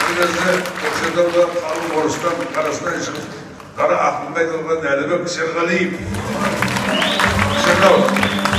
Әсіресе көкшетауда қалың орыстан қарасынан шығып қара ақынға айналған Әлібек Серғалиев. Көкшетау.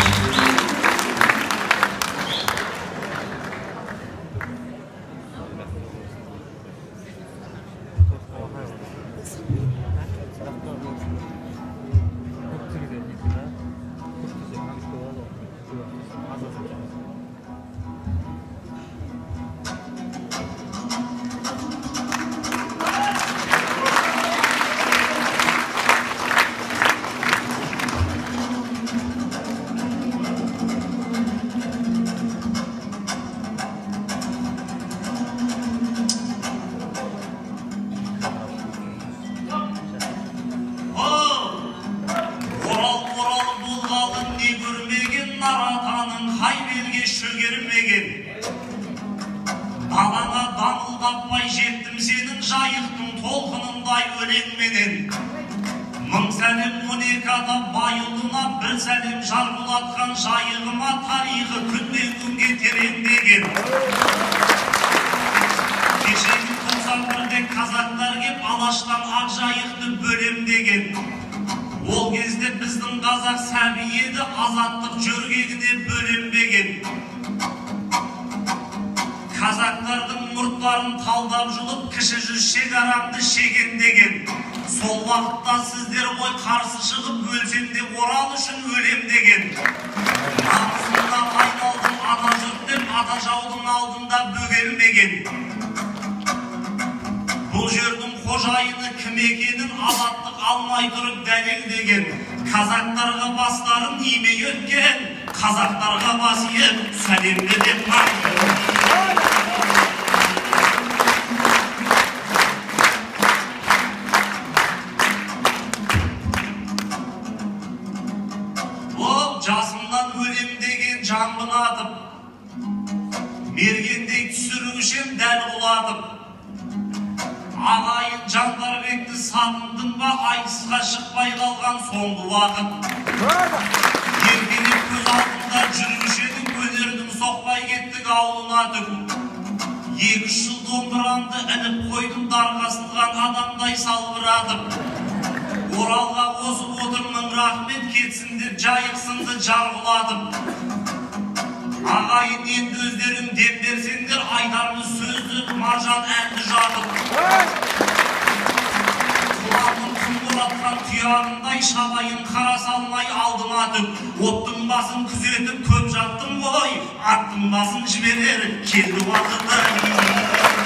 Далаға дамылдаппай жеттім сенің жайықтың толқынындай өлеңменен. Мың сәлем 12 адам байылына бір сәлем жарқылатқан жайығыма тарихы күннен күнге тереңдеген. Кешегі 91-де қазақтар кеп Алаштан ақ жайықты бөлем деген. Ол кезде біздің қазақ сәби еді, азаттық жөргегіне бөленбеген. Қазақтардың мұрттарын талдап жұлып, кіші жүз шекарамды шегендеген. Сол уақытта сіздер ғой қарсы шығып, өлсем де орал үшін өлем деген. Намысымда айналдым ата жұрт деп, ата жаудың алдында бөгелмеген. Бұл жердің қожайыны кім екенін азаттық алмай тұрып дәлелдеген. Қазақтарға бастарын имей өткен, қазақтарға бас иіп сәлемді деп жасымнан өлем деген жамбын атып, мергендей түсірушем дәл құладып. Ағайын Жандарбекті сағындың ба, айтысқа шықпай қалған соңғы уақыт. Еркелеп көз алдында жүрушенің өнердің соқпай кеттік ауылына түк. 2 жыл домбырамды іліп қойдым, дарқасылған адамдай салбыратып. Оралға қосып отырмын, рахмет кетсін деп жайық сынды жарғыладым. Ағайын енді өздерің дем берсеңдер, айтармыз сөзді маржан әнді жатып. Құлағын құмыратқан тұяғындай шабайын қара салмай алдыма түк. Оттың басын күзетіп көп жаттым ғой, аттың басын жіберер келді уақыты.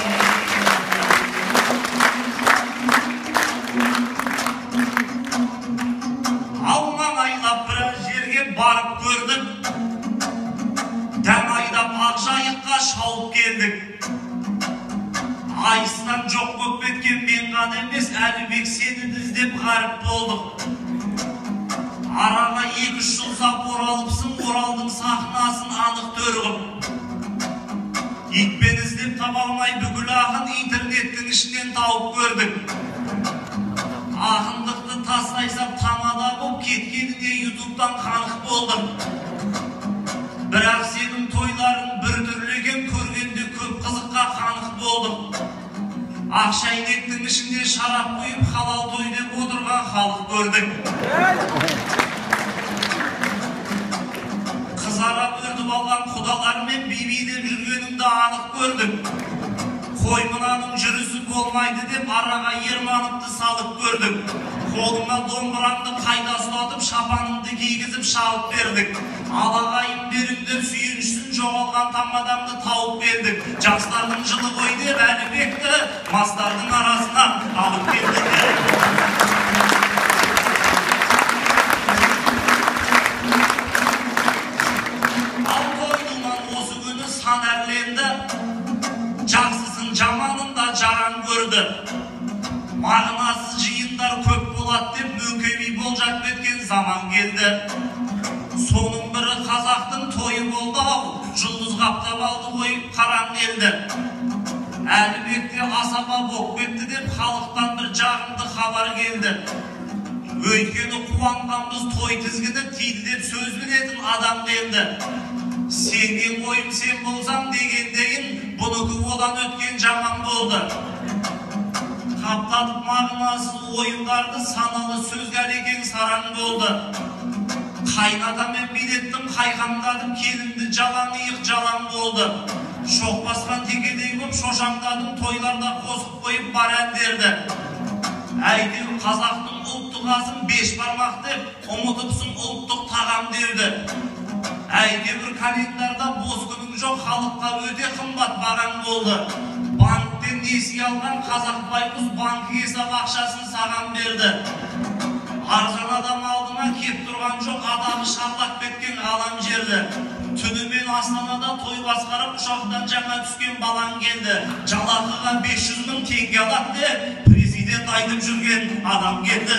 Барып көрдік, дәм айдап Ақжайыққа шауып келдік. Айыстан жоқ көп кеткен мен ғана емес, Әлібек сені іздеп ғаріп болдық. Араға 2 жыл сап оралыпсың, оралдың сахнасын анық төрғып. Итпен іздеп таба алмай бүкіл ақын интернеттің ішінен тауып көрдік. Ақындықты тастайсап тамада боп кеткеніне ютубтан қанық болдым. Бірақ сенің тойларың бір түрлеген, көргенде көп қызыққа қанық болдым. Ақшайнектің ішінде шарап құйып, халал той деп отырған халық көрдік. Қызара өрдіп алған құдалармен бибидеп жүргеніңді анық көрдік. Қой мынаның жүрісі болмайды деп араға ерманыпты салып көрдік. Қолыңа домбырамды қайда ұстатып, шапаныңды кигізіп шалып бердік. Алағайым беріңдер сүйіншісін жоғалған тамадамды тауып бердік. Жастардың жылы ғой деп Әлібекті мастардың арасынан алып бердік. Ал тойдыңнан осы күні сан әрленді, жақсысын жаманында жаран көрді. Мағынасыз жиындар көп болады деп Мөңкеби болжап кеткен заман келді. Соның бірі қазақтың тойы болды ау, жұлдыз қаптап алды ғой қаран елді. Әлібекте асаба боп кетті деп халықтан бір жағымды хабар келді. Өйткені қуанғанбыз той тізгіні тиді деп сөз білетін адам келді. Сенген ойым сен болсам дегендейін, бұнықы одан өткен жаман болды. Қаптатып мағынасыз ойындарды саналы сөзге әлекең сараң болды. Қайнатамен билеттім, қайқамдадым, келінді жалаң иық жалаң болды. Шоқ басқан текедей боп шошаңдадым, тойларда қосып қойып бар әндерді. Әйтеу қазақтың ұлттық асын беш бармақ деп, ұмытыпсың ұлттық тағам дерді. Әйтеуір календарда бос күнің жоқ, халыққа өте қымбат бағаң болды. Банктен несие алған қазақ байқұс банкі есап ақшасын саған берді. Арзан адам алдына кеп тұрған жоқ, адамы шарлап кеткен ғалам жерді. Түнімен Астанада той басқарып, ұшақтан жаңа түскен балаң келді. Жалақыға 500 мың теңге алады деп, президент айтып жүрген адам келді.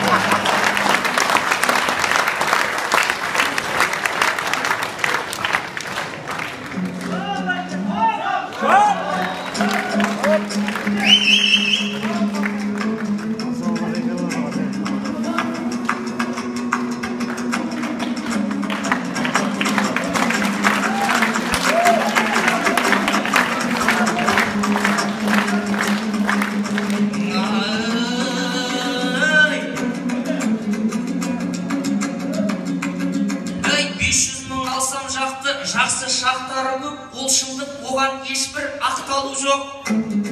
Жақсы шақтары көп, ол шындық оған ешбір ақталу жоқ.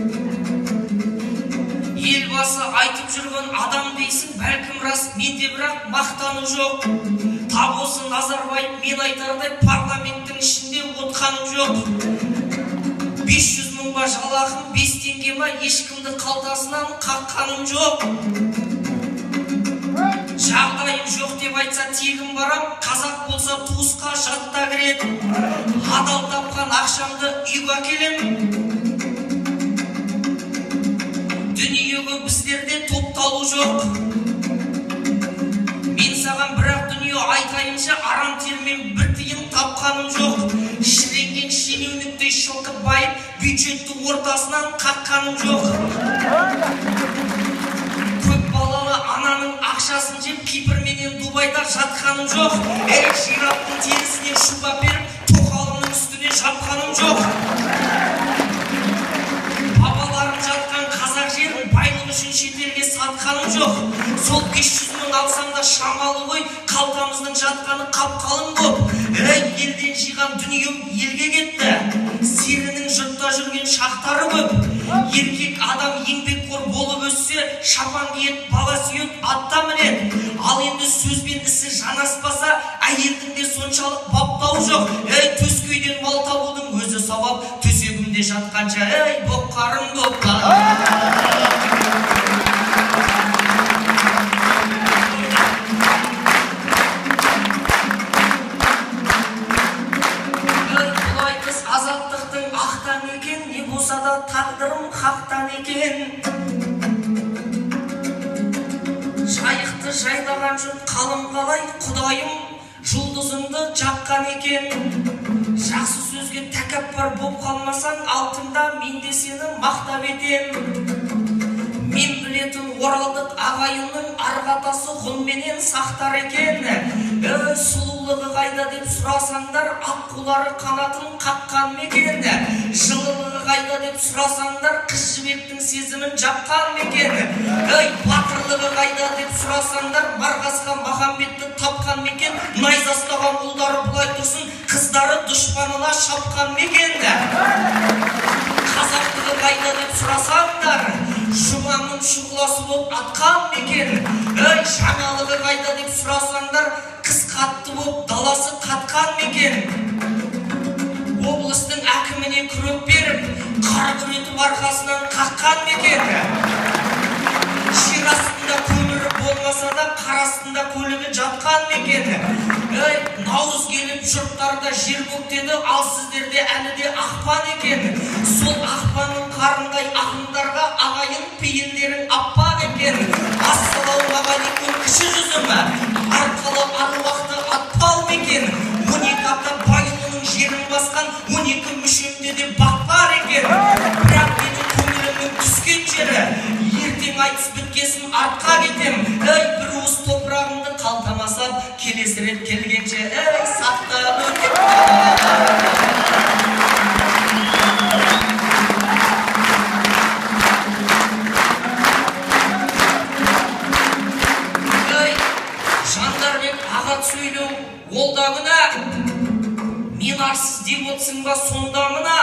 Елбасы айтып жүрген адам дейсің, бәлкім рас, менде бірақ мақтану жоқ. Тап осы Назарбаев мен айтардай парламенттің ішінде отқаным жоқ. 500 мың ба жалақым, 5 теңге ма, ешкімді қалтасынан қаққаным жоқ. Жағдайым жоқ деп айтса тегін барам, қазақ болса туысқа жатта кіреді. Адал тапқан ақшамды үйге әкелем. Дүниеге біздерде топталу жоқ. Мен саған бірақ дүние айтайынша, арам термен бір тиын тапқаным жоқ. Шіренген шенеуніктей шылқып байып, бюджетті ортасынан қаққаным жоқ. Ананың ақшасын жеп, Кипрменен Дубайда жатқаным жоқ. Шираттың терісінен шуба беріп, тоқалымның үстіне жапқаным жоқ. Бабаларым жатқан қазақ жерін байлық үшін шетелге сатқаным жоқ. Сол 500 мың алсам да шамалы ғой, қалтамыздың жатқаны қап-қалың көп. Елден жиған дүнием елге кетті. Серінің жұртта жүрген шақтары көп. Еркек адам еңбекқор болып өссе, шапан киет, бала сүйет, атта мінет. Ал енді сөзбен ісі жанаспаса, әйелдің де соншалық баптау жоқ. Төскейден мал табудың өзі сауап, төсегімде жатқанша, боққарым боққарым. Тағдырым қақтан екен. Жайықты жайлаған жұрт қалым қалай, құдайым жұлдызымды жаққан екен. Жақсы сөзге тәкаппар боп қалмасаң, алтында мен де сені мақтап етем. Мен білетін оралдық ағайынның арғатасы ғұнменен сақтар екен. Сұлулығы қайда деп сұрасаңдар, аққулары қанатын қаққан мекен. Жылылығы қайда деп сұрасаңдар, қыз жібектің сезімін жапқан мекен. Батырлығы қайда деп сұрасаңдар, Марғасқа Махамбетті тапқан мекен. Найзастаған ұлдары бұлай тұрсын, қыздары дұшпанына шапқан мекен. Қазақтығы қайда деп сұрасаңдар, жұмамның шұғыласы болып атқан мекен. Жаңалығы қайда деп сұрасаңдар, қыз қатты болып даласы қатқан мекен. Облыстың әкіміне күрек беріп, қар күретіп арқасынан қаққан мекен. Жер астында көмірі болмаса да, қар астында көлігі жатқан мекен. Наурыз келіп жұрттарда жер көктеді, ал сіздерде әлі де ақпан екен. Сол ақпанның қарындай ақындарға ағайын пейілдерін аппақ екен. Ассалаумағалейкум кіші жүзім, арқалап аруақты атпал мекен. 12 апта байұлының жерін басқан 12 мүшемде де бақпар екен. Бірақ менің көңілімнің түскен жері, ертең айтыс біткесін артқа кетем. Бір уыс топырағымды қалтамасам, келесі рет келгенше сақтап өтем. деп отсың ба сонда мына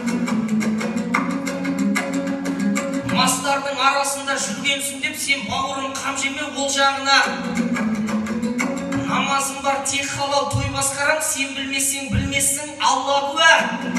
мастардың арасында жүргенсің деп сен бауырын қам жеме ол жағына. Намазың бар тек халал той басқараң, сен білмесең білмессің Алла куә.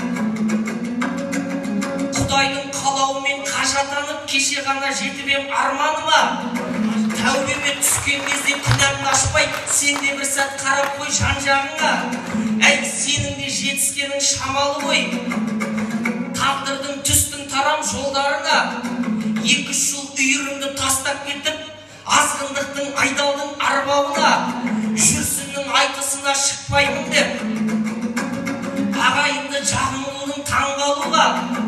Құдайдың қалауымен қажатанып кеше ғана жетіп ем арманыма. Тәубеме түскен кезде күнәңді ашпай, сен де бір сәт қарап қой жан-жағыңа. Әй, сенің де жетіскенің шамалы ғой. Тағдырдың түстің тарам жолдарына 2-3 жыл үйіріңді тастап кетіп, азғындықтың айдаудың арбауына, жүрсіннің айтысына шықпаймын деп, ағайынды жағымлының таңғалуға.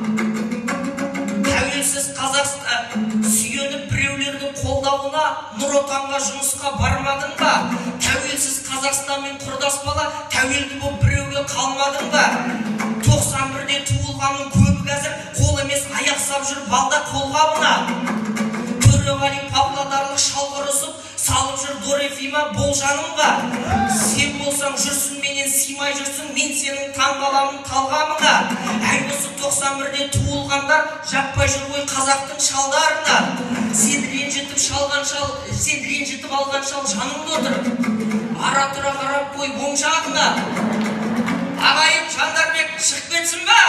Тәуелсіз Қазақстан сүйеніп біреулердің қолдауына, Нұр Отанға жұмысқа бармадың ба? Тәуелсіз Қазақстанмен құрдас бала, тәуелді боп біреуге қалмадың ба? 91-де туылғанның көбі қазір қол емес аяқ сап жүр балда қолғабына. Төреғали павлодарлық шалғыр ұсып, салып жүр Дорефима болжанымға. Сен болсаң жүрсін менен симай жүрсің, мен сенің таңғаламын талғамыңа. Әй, осы 91-де туылғандар жаппай жүр ғой қазақтың шалдарына. Сен ренжітіп алған шал жаныңда отыр. Ара тұра қарап қой оң жағына. Ағайын Жандарбек шығып кетсін ба?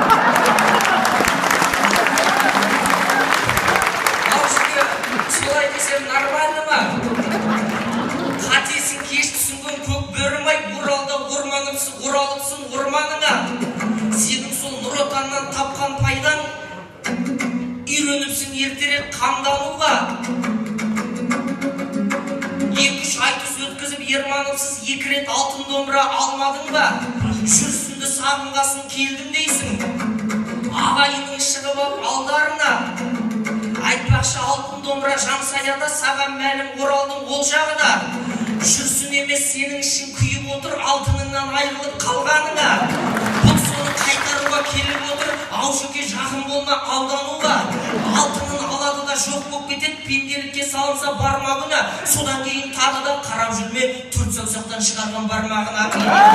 Солай десем нормально ма? Қатесін кеш түсінген көк бөрімай, Оралда оралыпсың орманыңа. Сенің сол Нұр Отаннан тапқан пайдаң, үйреніпсің ертерек қамдануға. 2-3 айтыс өткізіп ерманымсыз 2 рет алтын домбыра алмадың ба? Жүрсінді сағынғасын келдім дейсің. Ағайының шығып алып алдарына. Айтпақшы алтын домбыра жансаяда саған мәлім Оралдың ол жағы да. Жүрсін емес сенің ішін күйіп отыр, алтыныңнан айырылып қалғаныңа. Бұл соны қайтаруға келіп отыр, аужеке жақын болма алдануға. Алтынын алады да жоқ болып кетеді, пенделікке салынса бармағына. Содан кейін тағы да қарап жүрме, төрт саусақтан шығарған бармағына.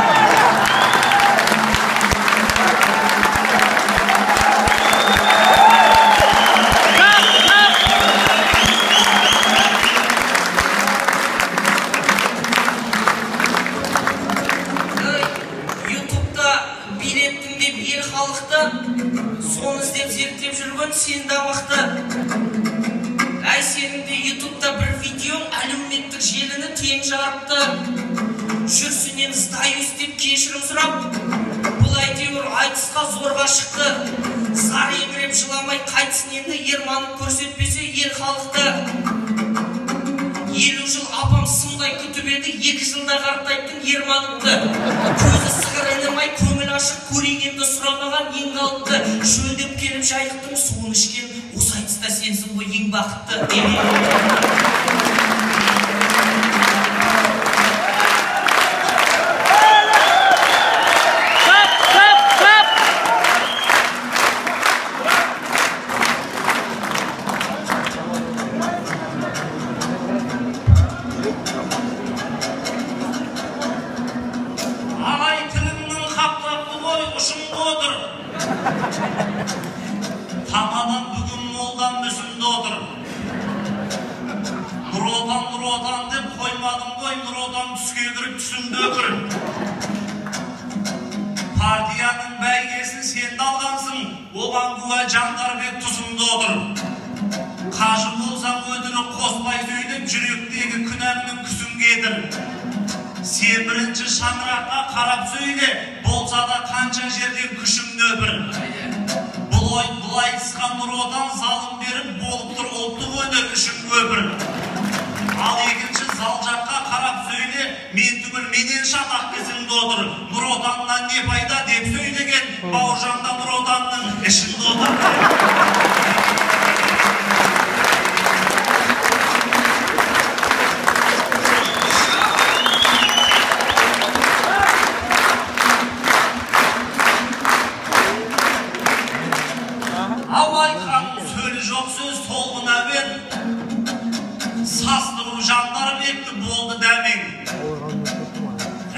Соны іздеп зерттеп жүрген сен дамықты. Әй, сенің де ютубта бір видеоң әлеуметтік желіні тең жарыпты. Жүрсінен сдаюсь деп кешірім сұрап, бұл әйтеуір айтысқа зорға шықты. Зар еңіреп жыламай қайтсын енді, ерманып көрсетпесе ел халықты. 50 жыл апам сымдай күтіп еді, 2 жылда қартайттың ерманымды. Көзі сығыр інімай көңіл ашық, көрегенді сұрамаған ең қалыпты. Шөлдеп келіп жайықтың суын ішкен, осы айтыста сенсің ғой ең бақытты. Tamamen bugün moldan müsünde otur. Nur Otan dep koymadım koy, Nur Otan tüske girip tüsünde ökür. Partiyanın bәйгесін sen de algansın, oban kuva Jandarбек tuzunda otur. Kaşı bolsan ödünü kosbay söylep, жүректегі күнәмнің күсін кетір. Sen birinci şanıraqqa qarap söyle, bolsa da kança жерден күшімді öpір. Бұлай тысқан Нұр Отан залым беріп, болып тұр ұлттық өнер үшін көпір. Ал екінші зал жаққа қарап сөйле, мен түгіл менен шатақ кезіңді отыр. Нұр Отаннан не пайда деп сөйлеген, Бауыржанда Нұр Отанның ішінде отыр.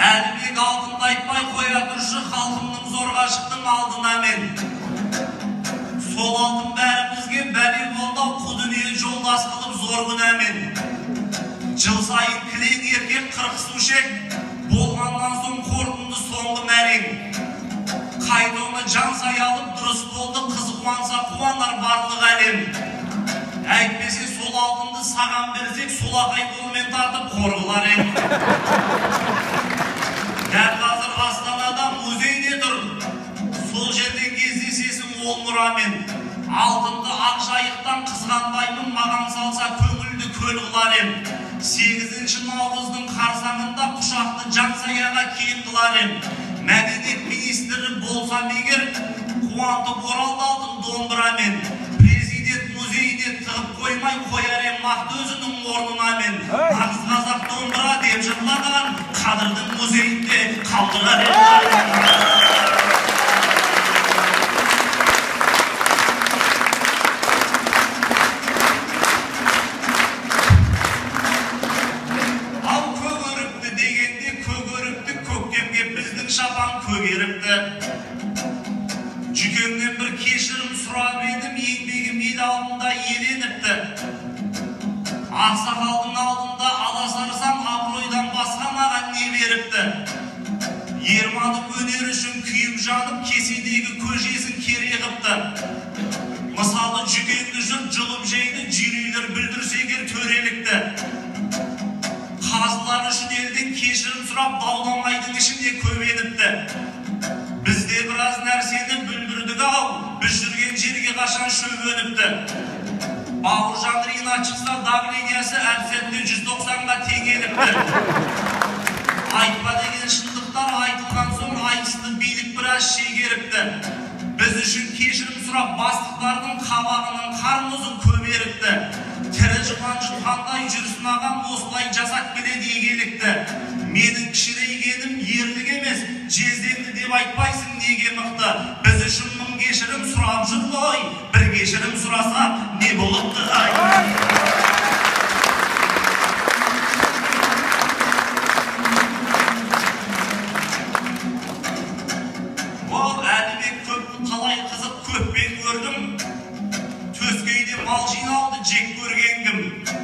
Әлібек алтынды айтпай қоя тұршы, халқымның зорға шықтың алдына мен. Сол алтын бәрімізге бәле болдау, қу дүние жолдас қылып зор күнәмен. Жыл сайын кілең еркек 40 сушек, болғаннан соң қорытынды соңғы мәрең. Қайтуны жан саялып дұрыс болды, қызы қуанса қуанар барлық әлем. Әйтпесе сол алтынды саған берсек, солақай қолмен тартып қорғылар ем. Дәл қазір Астанада музейде тұр, сол жерден кездесесің ол мұрамен. Алтынды ақ жайықтан қызғанбаймын, маған салса көңілді көл қылар ем. 8 наурыздың қарсаңында құшақты жансаяға кең қылар ем. Мәдениет министрі болсам егер, қуантып оралды алтын домбырамен. Президент музейіне тығып қоймай қояр ем нақты өзінің орнына мен. Нағыз қазақ домбыра деп жырлаған, қадырдың музейінде қалдырар ем. Жүкеңнен бір кешірім сұрап едім, еңбегім ел алдында еленіпті. Ақсақалдың алдында аласарсам, абыройдан басқа маған не беріпті. Ерманың өнер үшін күйіп жанып, кеседегі көжесін кере қыпты. Мысалы жүкеңді жұрт жұлып жейді, жүйрейлер білдірсегер төрелікті. Қазылар үшін елден кешірім сұрап, дауламайдың ішінде көбеніпті. Бізде біраз нәрсені бүлдірдік-ау, біз жүрген жерге қашан шөбеніпті. Бауыржан Рина шықса, давлениясы әп-сәтте 190-ға теңеліпті. Айтпа деген шындықтар айтылған соң, айтысты билік біраз шегеріпті. Біз үшін кешірім сұрап, бастықтардың қабағының қармызын көберіпті. Тірі жылан жұтқандай жүрсін ағам, осылай жасақ біледі егелікті. Менің кішірейгенім ерлік емес, жездеңді деп айтпайсың неге мықты. Біз үшін мың кешірім сұрап жүр ғой, бір кешірім сұраса не болыпты ай. Ол Әлібек көпті қалай қызық көппен көрдім. Төскейде мал жиналды жек көрген кім.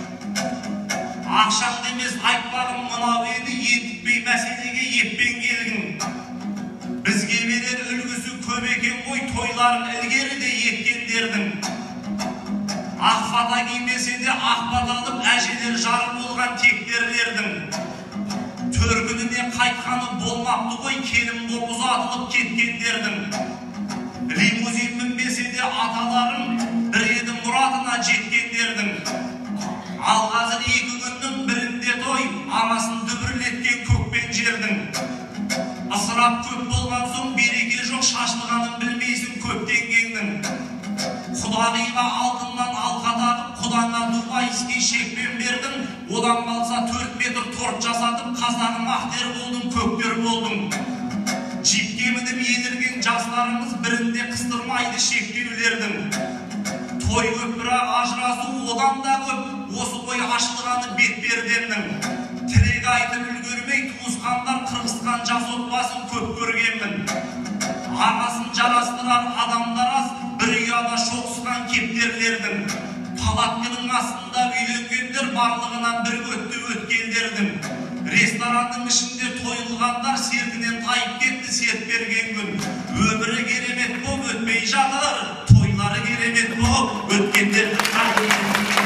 Ақшам демес айтпағым мынау еді, ентікпей мәселеге еппен келгін. Бізге берер үлгісі көп екен ғой, тойларын ілгері де еткендердің. Ақ фата кимесе де ақ бат алып, әжелер жары болған тектерлердің. Төркініне қайтқаны болмапты ғой, келін боп ұзатылып кеткендердің. Лимузин мінбесе де аталарым бір еді мұратына жеткендердің. Ал қазір 2 күннің бірінде той, анасын дүбірлеткен көкпен жердің. Ысырап көп болған соң береке жоқ, шашылғанын білмейсің көптенгеннің. Құдағиға алтыннан алқа тағып, құдаңа Дубай іске шекпен бердің. Одан қалса 4 метр торт жасатып, қазағым ақтер болдың, көктер болдың. Жипке мініп елірген жастарымыз бірінде қыстырмайды шектеулердің. Той көп бірақ ажырасу одан да көп, осы той ашылғаны бетперденнің. Тілек айтып үлгермей туысқандар қырғызған жас отбасын көп көргенмін. Ағасын жарастырар адамдар аз, бір ұяда шоқысқан кептерлердің. Палаткының астында үйленгендер барлығынан бір өтті өткелдердің. Ресторанның ішінде тойылғандар сертінен тайып кетті серт берген күн. Өмірі керемет боп өтпей жатыр, тойлары керемет боп өткендердің қайын.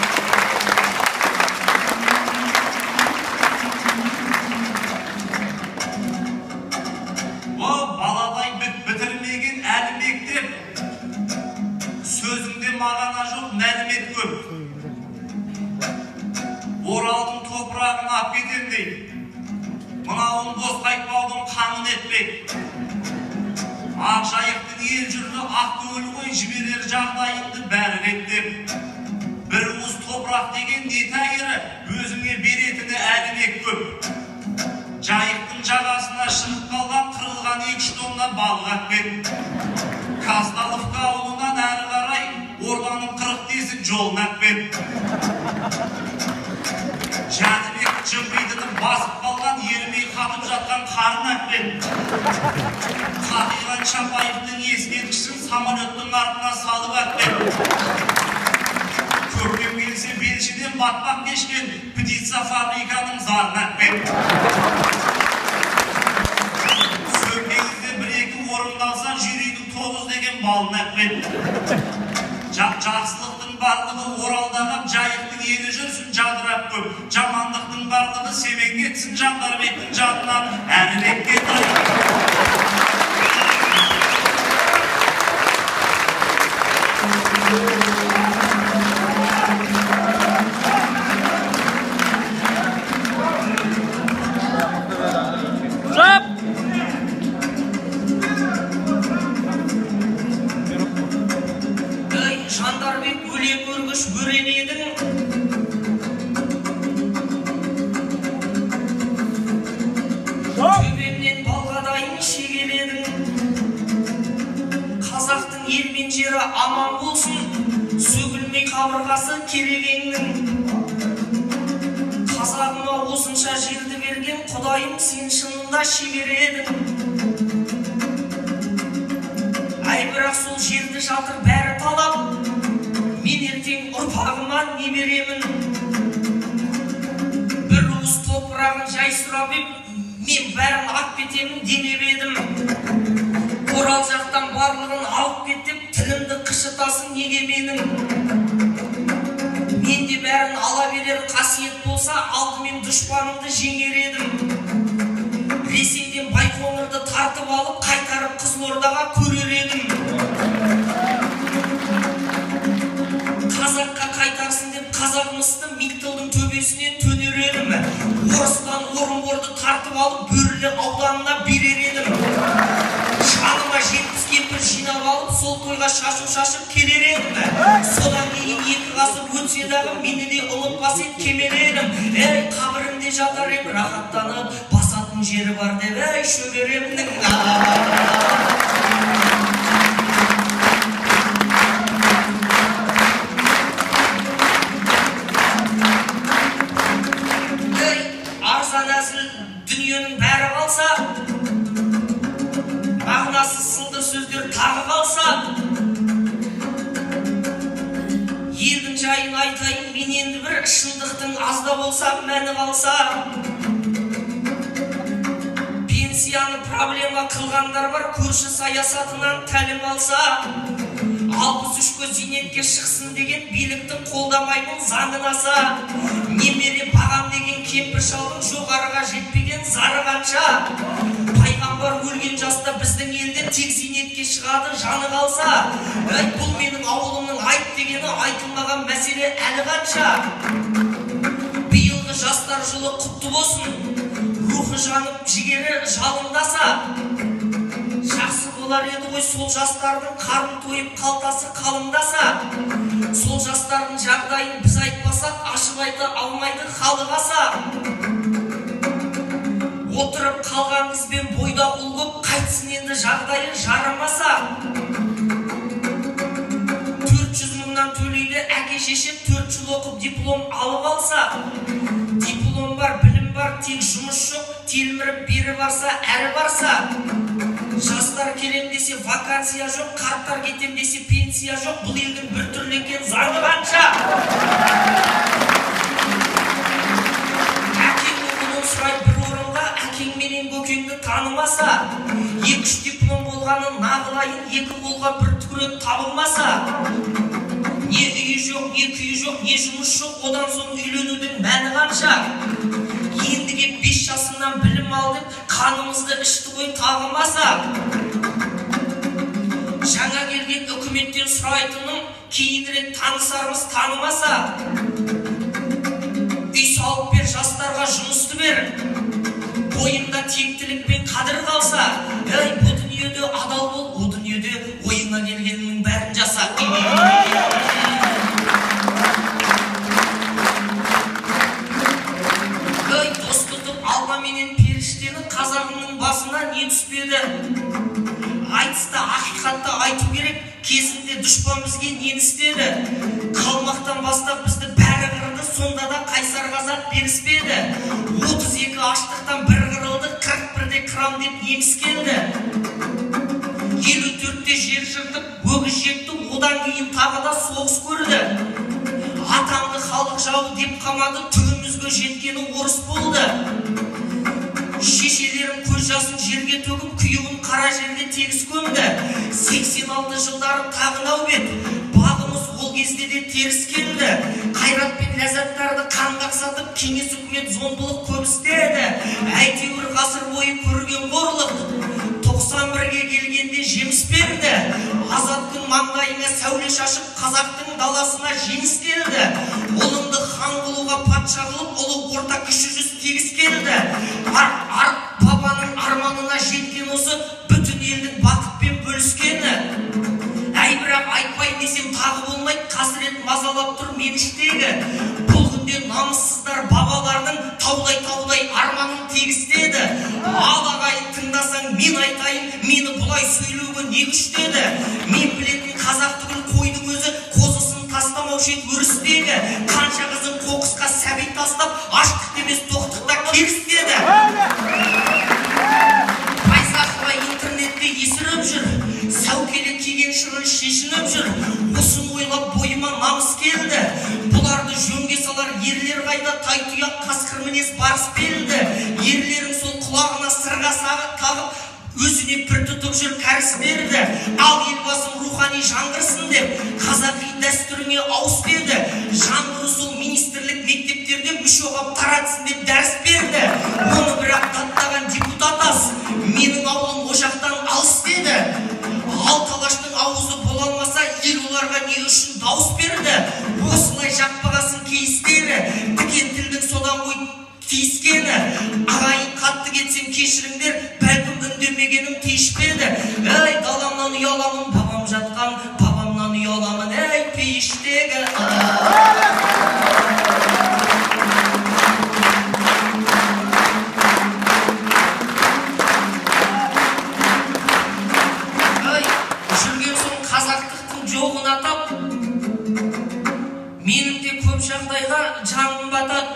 Баладай бітірмеген әлі мектеп, сөзіңде мағана жоқ, мәлімет көп. Оралдың топырағын ап кетем дейді, мынауын бос қайтпаудың қамын етпек. Ақ жайықтың ел жүрді, ақ көңіл ғой, жіберер жағдайыңды бәрі реттеп. Бір уыс топырақ деген не тәйірі, өзіңе беретіні әлімек көп. Жайықтың жағасына шығып қалған, қырылған 2 тонна балық әкпет. Казталовка ауылынан әрі қарай орданың 40 тесік жолын әкпет. Жәнібек Жымпитының басып қалған ермей қатып жатқан қарын әкпен. Қақиған Чапаевтың ескерткішін самолеттің артына салып әкпен. Көктем келсе белшеден батпақ кешкен птица фабриканың зарын әкпен. Сөмкеңізде бір-екі орындалса жүрегі 9 деген балын әкпен. Жақсылықтың барлығы Оралдағы жайықтың ені жүрсін жадырап көп. Жамандықтың барлығы Семен кетсін Жандарбектің жанынан Әлібекке дайын. Жандарбек өлең өргіш өрен едің. Төбемнен балғадайын шегеледің. Қазақтың ел мен жері аман болсын, сөгілмей қабырғасы керегеңнің. Қазағыма осынша жерді берген Құдайым сен шынында шебер едің. Ай, бірақ сол жерді жатыр бәрі талап, мен ертең ұрпағыма не беремін? Бір уыс топырағын жай сұрап ем, мен бәрін ап кетемін демеп едім. Орал жақтан барлығын алып кетіп, тілімді қышытасың неге менің? Менде бәрін ала берер қасиет болса, алдымен дұшпанымды жеңер едім. Ресейден Байқоңырды тартып алып, қайтарып Қызылордаға көрер едім. Қазаққа қайтарсын деп қазағымызды Митталдың төбесінен төнер едім. Орыстан Орынборды тартып алып, Бөрлі ауданына берер едім. Жаныма 70 кемпір жинап алып, сол тойға шашу шашып келер едім. Содан кейін 2 ғасыр өтсе дағы мені де ұмытпас ет кемер едім. Ей, қабірімде жатар ем рахаттанып, басатын жері бар деп, ей, шөберемнің. Арзан әзіл дүниенің бәрі қалса, мағынасы сылды сөздер тағы қалса, елдің жайын айтайын мен енді бір, шындықтың азда болса мәні қалса. Пенсияны проблема қылғандар бар, көрші саясатынан тәлім алса. 63-ке зейнетке шықсын деген биліктің қолдамайтын заңын аса. Немере бағам деген кемпір шалдың жоғарыға жетпеген зары қанша. Пайғамбар өлген жаста біздің елде тек зейнетке шығады жаны қалса. Бұл менің ауылымның айт дегені айтылмаған мәселе әлі қанша. Биылғы жастар жылы құтты болсын, рухы жанып жігері жалындаса. Жақсы болар еді ғой сол жастардың қарын тойып қалтасы қалыңдаса. Сол жастардың жағдайын біз айтпасақ, ашып айта алмайды халық аса. Отырып қалған қызбен бойда ұл көп, қайтсын енді жағдайы жарамаса. 400 мыңнан төлейді әке шеше, 4 жыл оқып диплом алып алса. Диплом бар, білім бар, тек жұмыс жоқ, телміріп бері барса, әрі барса. Жастар келем десе вакансия жоқ, қарттар кетем десе пенсия жоқ. Бұл елдің бір түрленген заңы қанша. Әкең оқуын сұрайды бір орынға, әкең менен көкеңді танымаса. 2-3 диплом болғанын нағылайын, 2 қолға бір түкірек табылмаса. Не үйі жоқ, не күйі жоқ, не жұмыс жоқ, одан соң үйленудің мәні қанша. Ендіге 5 жасымнан білім алдым, қанымызды ішті ғой тағымаса. Жаңа келген үкіметтен сұрайтыным, кейінірек танысармыз танымаса. Үй салып бер, жастарға жұмысты бер, бойында тектілік пен қадір қалса. Ей, бұл дүниеде адал бол, бұл дүниеде ойыңа келгеннің бәрін жаса. Менен періштені қазағымның басына не түспеді? Айтыста ақиқатты айту керек, кезінде дұшпан бізге нені істеді? Қалмақтан бастап бізді бәрі қырды, сонда да қайсар қазақ беріспеді. салам деп неміс келді. 54-те жер жыртып, өгіз жекті, одан кейін тағы да соғыс көрді. Атаңды халық жауы деп қамады, түбімізге жеткені орыс болды. Шешелерім көз жасын жерге төгіп, күйеуін қара жерге тегіс көмді. 86 жылдары тағы нәубет, бағымыз ол кезде де теріс келді. Қайрат пен ләззаттарды қан қақсатып, кеңес үкімет зомбылық көп істеді. Әйтеуір ғасыр бойы көрген қорлық 91-ге келгенде жеміс берді. Азат күн маңдайына сәуле шашып, қазақтың даласына жеңіс келді. Ұлыңды хан қылуға патша қылып, ұлы орта кіші жүз тегіс келді. Бабаның арманына жеткен осы бүтін елдің бақытпен бөліскені. Әй бірақ айтпай десем тағы болмайды, қасірет мазалап тұр мен іштегі. Бұл күнде намыссыздар бабалардың таудай арманын тегістеді. Ал ағайын тыңдасаң мен айтайын, мені бұлай сөйлеуге не күштеді. Мен білетін қазақ түгіл қойдың өзі қозысын тастамаушы еді өрістегі. Қанша қызын қоқысқа сәби тастап, аштық емес тоқтықта келістеді. Байзақова интернетте есіріп жүр, сәукеле киген шырын шешініп жүр. Осын ойлап бойыма намыс келді. Бұларды жөнге салар ерлер қайда, тайтұяқ қасқыр мінез барыс белді. Ерлерің сол құлағына сырға тағып, өзіне пір тұтып жүр кәріс берді. Ал елбасым рухани жаңғырсын деп, қазақи дәстүріңе ауыс берді. Жаңғыру сол министрлік мектептерде мүшоғап таратсын деп дәріс берді. Оны бірақ даттаған депутат аз, менің ауылым ошақтан алыс деді. Ал талаштың ауызы бола алмаса, ел оларға не үшін дауыс берді. Осылай жақпағасын кейістері, тікен тілдің содан ғой тиіскені. Ағайын қатты кетсем кешіріңдер, бәлкім үндемегенім тиішпеді. Әй, даламнан ұяламын, бабам жатқан, бабамнан ұяламын, әй, пейіштегі. Жүрген соң қазақтықтың жоғын атап, менің де көп жағдайға жаным батады.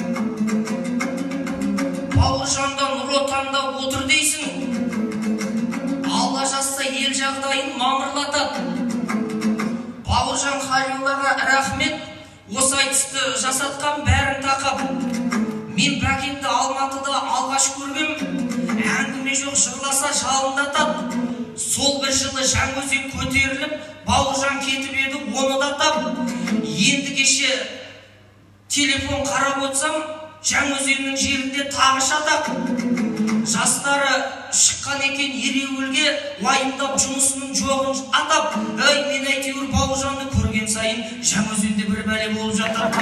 Бауыржанда, Нұр Отанда отыр дейсің, Алла жазса ел жағдайын мамырлатады. Бауыржан Халилаға рахмет, осы айтысты жасатқан бәрін тақап. Мен бәкемді Алматыда алғаш көргем, әңгіме жоқ жырласа жалындатады. Сол бір жылы Жаңаөзен көтеріліп, Бауыржан кетіп еді, оны да тап. Енді кеше телефон қарап отсам, Жаңаөзеннің жерінде тағы шатақ. Жастары шыққан екен ереуілге, уайымдап жұмысының жоғын атап. Әй, мен әйтеуір Бауыржанды көрген сайын Жаңаөзенде бір бәле болып жатады.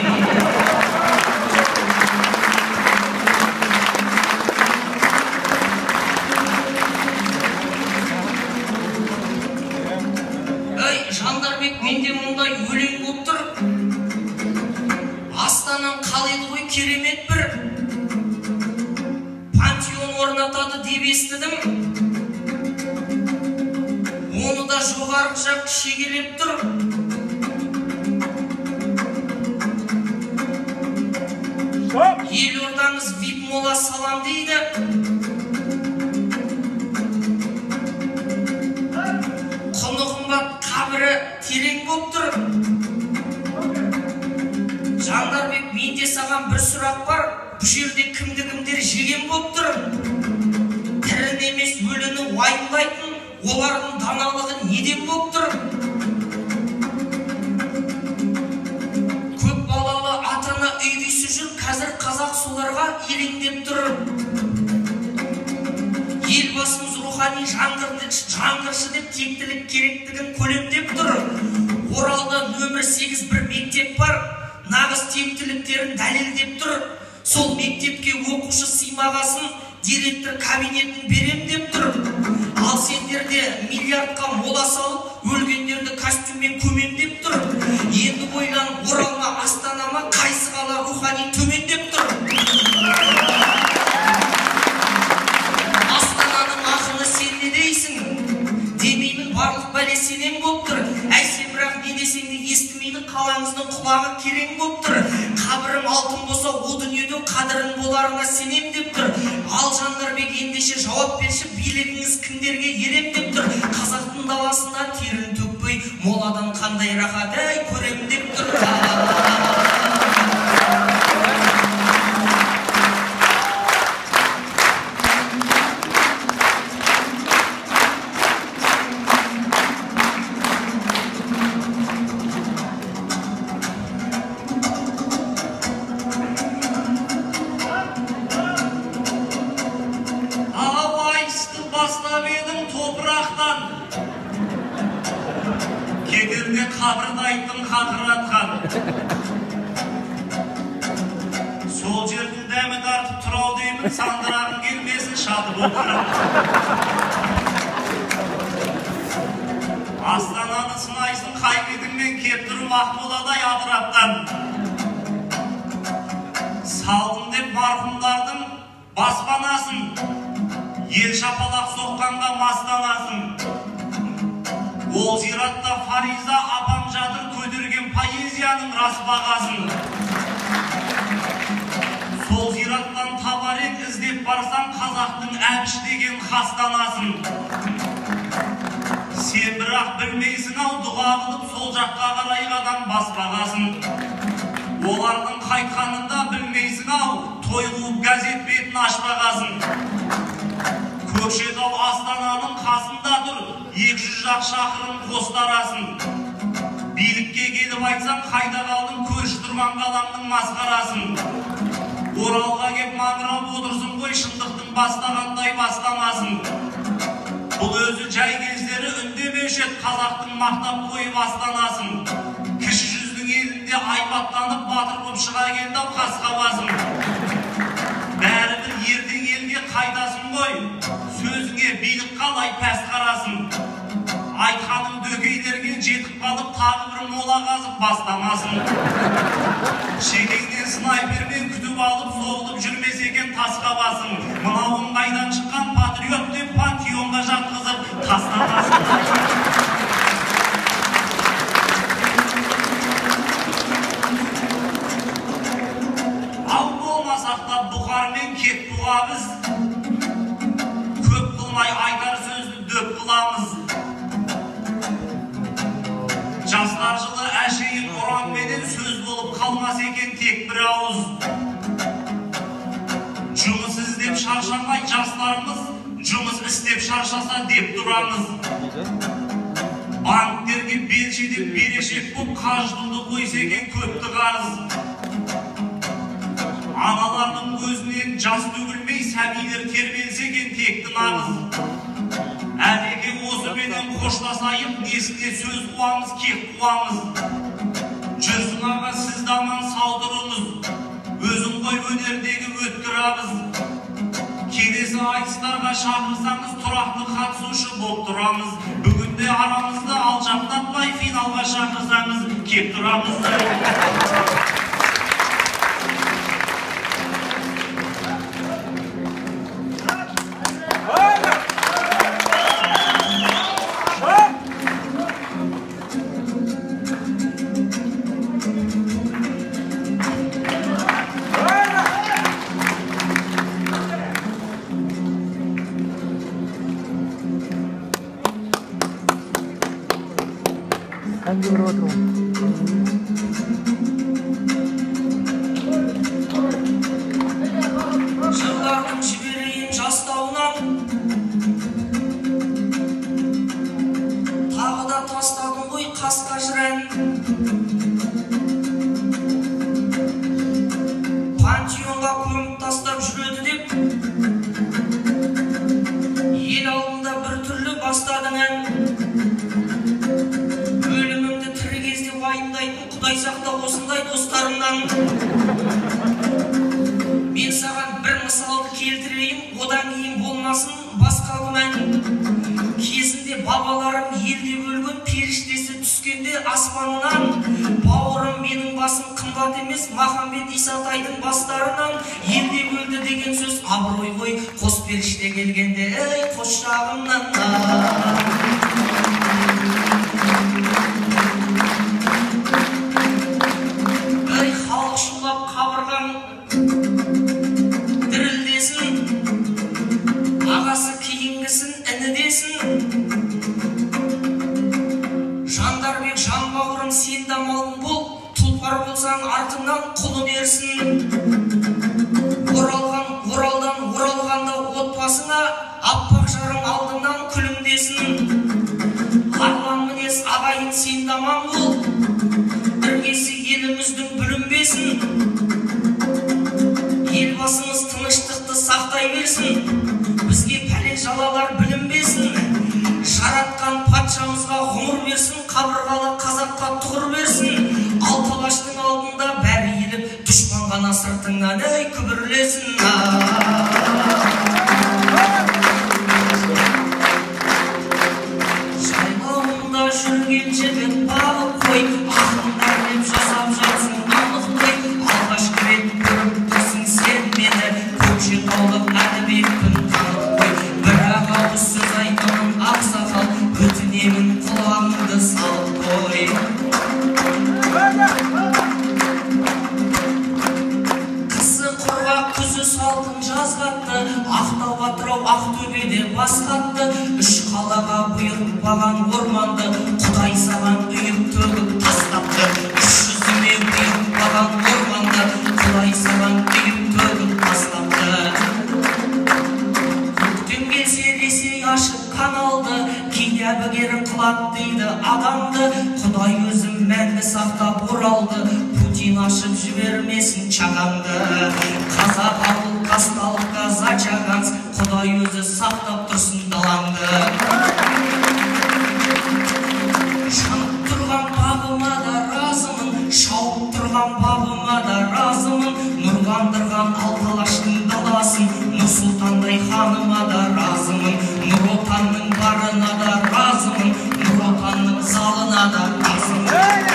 Жандарбек, менде мұндай өлең болып тұр. Астанан қалайды ғой керемет бір. Пантеон орнатады деп естідім. Оны да жоғарғы жақ шегелеп тұр. Елордаңыз вип мола салам дейді. Қабірі терең болып тұр. Жандарбек, менде саған бір сұрақ бар. Бұл жерде кімді-кімдер жеген болып тұр. Тірін емес өліні уайымдайтын, олардың даналығы неден болып тұр? Көп балалы атана үй-күйсі жүр, қазір қазақ соларға елеңдеп тұр. Елбасымыз рухани жаңғыршы деп тектілік керектігін көлемдеп тұр. Оралда нөмір 8 бір мектеп бар, нағыз тектіліктерін дәлелдеп тұр. Сол мектепке оқушы сыймағасын директор кабинетін берем деп тұр. Ал сендерде миллиардқа мола салып, өлгендерді костюммен көмендеп тұр. Енді ойлан, Оралма, Астанама, қайсы қала рухани төмендеп тұр. Барлық бәле сенен болып тұр. Әй, сен бірақ не десең де естімейді, қалай балаңыздың құлағы керең болып тұр. Қабірім алтын болса, о дүниеде қадірін боларына сенем деп тұр. Ал Жандарбек ендеше жауап берші, билігіңіз кімдерге ерем деп тұр. Қазақтың даласында терін төкпей, моладан қандай рахат көрем деп тұр. Қабырды айттым қақыратқан. Сол жердің дәмі тартып тұрау деймін, сандырағын келмесін шатып отырам. Астананы сынайсын қай кетіңмен кеп тұрым Ақмоладай Атыраптан. Салдым деп марқұмдардың баспанасын, ел шапалақ соққанға мастанасын. Ол зиратта Фариза апам жатыр көтерген поэзияның рас бағасын. Сол зираттан табарен іздеп барсам қазақтың әбіш деген хастанасын. Сен бірақ білмейсің ау дұға қылып сол жаққа қарай қадам баспағасын. Олардың қайтқанында білмейсің ау той қуып газет бетін ашпағасын. Көкшетау Астананың қасында тұр, 200 жақ шақырым қостарасын. Билікке келіп айтсам, қайда қалдың көрші тұрған қаламның масқарасын. Оралға кеп маңырап отырсын ғой, шындықтың бастағандай бастамасын. Бұл өзі жай кездері үндемеуші еді, қазақтың мақтап қойып астанасын. Кіші жүздің елінде айбаттанып батыр боп шыға келді қасқабасын. Бәрібір ертең елге қайдасын ғой, сөзіңе билік қалай пәс қарасын. Айтқаның дөкейлерге жетіп қалып тағы бір мола қазып бастамасын. Шекеңнен снайпермен күтіп алып соғылып жүрмес екен тасқабасын. Мынауың қайдан шыққан патриот деп пантеонға жатқызып тастамасын. Ал болмасақ та Бұқармен кет бұға біз, көп қылмай айтар сөзді дөп қыламыз. Жастар жылы әшейін ұранменен сөз болып қалмас екен тек бір ауыз. Жұмыс іздеп шаршамай жастарымыз, жұмыс істеп шаршаса деп тұрамыз. Банктерге белшеден берешек боп қаждылды қойса екен көпті қарыз. Аналардың көзінен жас төгілмей сәбилер тербелсе екен текті нағыз. Әлеке осы бенен қоштасайып, несіне сөз қуамыз, кек қуамыз. Жүрсін аға сіз даман саудырыңыз, өзің қой өнердегі өткір абыз. Келесі айтыстарға шақырсаңыз, тұрақты қатысушы боп тұрамыз. Бүгінде арамызды алжақтатпай финалға шақырсаңыз, кеп тұрамыз. Жылдардың жіберейін жастауынан, тағы да тастадың ғой қасқа жырән. Пантеонға көміп тастап жүреді деп, ел алдында бір түрлі бастадың ән. Өлімімді тірі кезде уайымдайтын Құдай сақта осындай достарымнан. Мен саған бір мысалды келтірейін, одан кейін болмасын басқа күмән. Кезінде бабаларым елде өлген періштесі түскенде аспанынан. Бауырым менің басым қымбат емес, Махамбет Исатайдың бастарынан. Елде өлді деген сөз абырой ғой, қос періште келгенде, ей қос жағымнан. болсаң артыңнан құлын ерсін. Оралғанда отбасыңа аппақ жарың алдыңнан күлімдесін. Арлан мінез ағайын сен даман бол, іргесі еліміздің бүлінбесін. Елбасымыз тыныштықты сақтай берсін, бізге пәле жалалар білінбесін. Жаратқан патшамызға ғұмыр берсін, қабырғалы қазаққа тұғыр берсін. Алталаштың алдында бәрі еліп, дұшпан ғана сыртыңнан ей күбірлесін. Жайлауында жүрген жігіт бағып қой, ақындар деп жасап жатсың анық қой. Алғашқы рет көріп тұрсың сен мені, көкшетаулық әдебиетпін танып қой. Бірақ ауыз сөз айтамын ақсақал, өтінемін құлағыңды салып қой. Қысы құрғақ күзі салқын жаз қатты, Ақтау Атырау Ақтөбеде бас қатты. Үш қалаға бұйыртпаған орманды, Құдай саған үйіп төгіп тастапты. Үш жүзіме бұйыртпаған орманды, Құдай саған үйіп төгіп тастапты. Көктем келсе ресей ашып каналды, кейде әбігерін қылат дейді адамды. Құдай өзім мәңгі сақтап оралды, Путин ашып жібермесін чағаңды. Қазақ ауыл Қазталыққа зачаганск, Құдай өзі сақтап тұрсын далаңды. Жанып тұрған бағыма да разымын, шауып тұрған бабыма да разымын. Нұрландырған Алталаштың даласын, Нұрсұлтандай ханыма да разымын. Нұр отанның барына да разымын, Нұр отанның залына да разымын.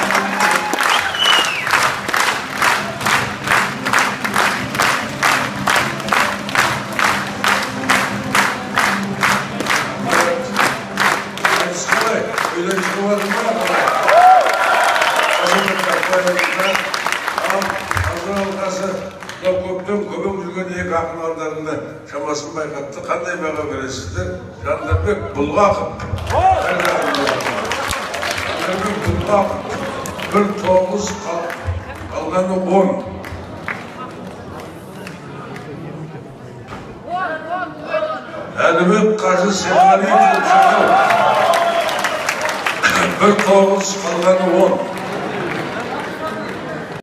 Көптен көбек жүрген екі ақын алдарында шамасын байқатты. Қандай баға бересіздер? Жандарбек Бұлғақов. Жандарбек Бұлғақов. 1-9 қалғаны 10. Әлібек Қажы Сенғалиев. 1-9 қалғаны 10.